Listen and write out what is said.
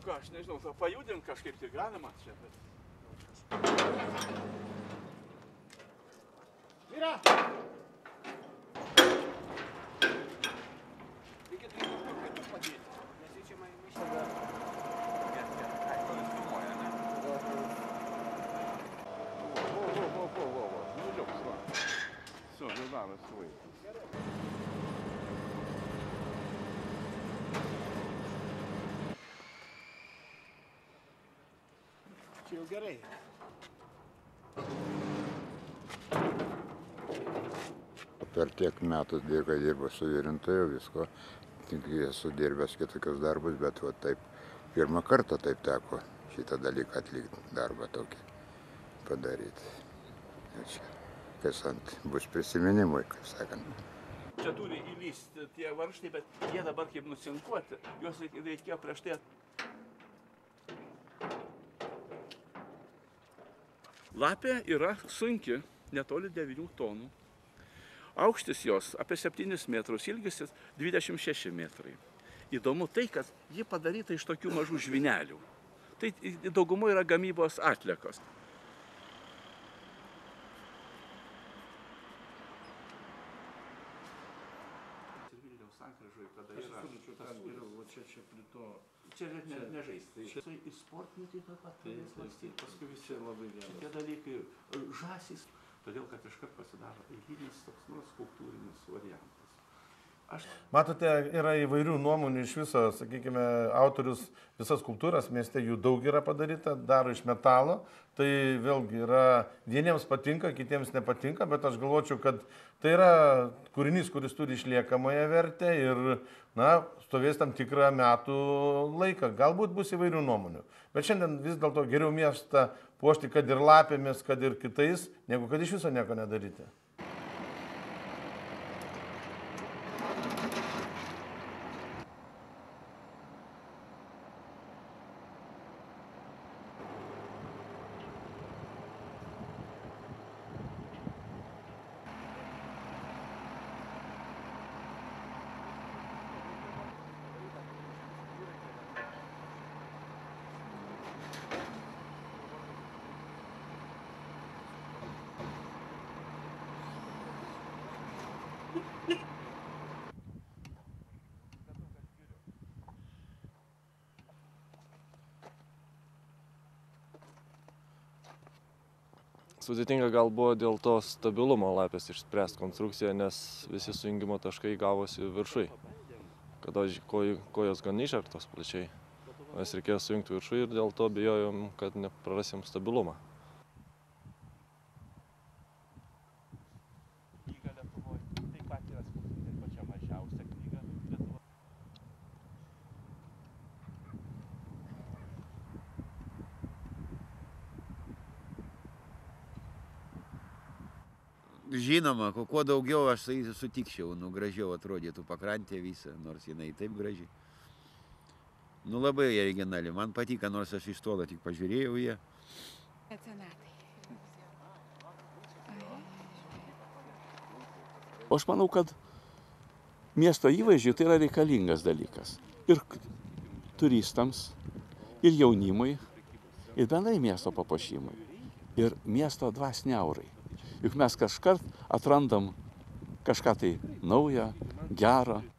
ką, aš nežinau, pajudinti kažkaip tai galima čia, bet... Vyra! Reikia tai kažkur kitur padėti. Nes jį čia maišė. Ai, to jis filmuoja, ne? Nu, liuks, va. Все, jau darosi vaikas. Čia jau gerai. Per tiek metų, kai dirbu su virintoju, visko, tik esu dirbęs kitokius darbus, bet va taip pirmą kartą taip teko šitą dalyką atlikti, darbą tokį padaryti. Ir čia, kas ant bus prisiminimui, kaip sakant. Čia turi įlysti tie varžtai, bet jie dabar kaip nusinkuoti, juos reikėjo prieš tai. Lapė yra sunki, netoli 9 tonų. Aukštis jos apie 7 metrus, ilgis 26 metrai. Įdomu tai, kad ji padaryta iš tokių mažų žvynelių. Tai daugumo yra gamybos atliekos. Vilniaus sankryžoje, kada yra... Čia nežaisti. Čia į sportinį taip pat mąstyti. Paskui visi labai gerai. Tie dalykai žąsys, todėl kad iškart pasidaro eilinis toks skulptūrinis variantas. Matote, yra įvairių nuomonių iš viso, sakykime, autorius visas skulptūras, mieste jų daug yra padaryta, daro iš metalo. Tai vėlgi yra, vieniems patinka, kitiems nepatinka, bet aš galvočiau, kad tai yra kūrinys, kuris turi išliekamąją vertę ir, na, stovės tam tikrą metų laiką. Galbūt bus įvairių nuomonių. Bet šiandien vis dėlto geriau miestą puošti, kad ir lapėmis, kad ir kitais, negu kad iš viso nieko nedaryti. Sudėtinga gal buvo dėl to stabilumo lapės išspręsti konstrukciją, nes visi sujungimo taškai gavosi viršui. Kada kojos gan išartos plačiai, mes reikėjo sujungti viršui ir dėl to bijojom, kad neprarasim stabilumą. Knyga Lietuvoje taip pat yra pačia mažiausia knyga Lietuvoje. Žinoma, kuo daugiau aš sutikčiau, gražiau atrodytų pakrantė visą, nors jinai taip graži. Labai originali, man patika, nors aš iš tolo tik pažiūrėjau ją. Aš manau, kad miesto įvaizdžiui tai yra reikalingas dalykas. Ir turistams, ir jaunimui, ir bendrai miesto papuošimui, ir miesto dvasinei aurai. Juk mes kažkart atrandam kažką tai naują, gerą,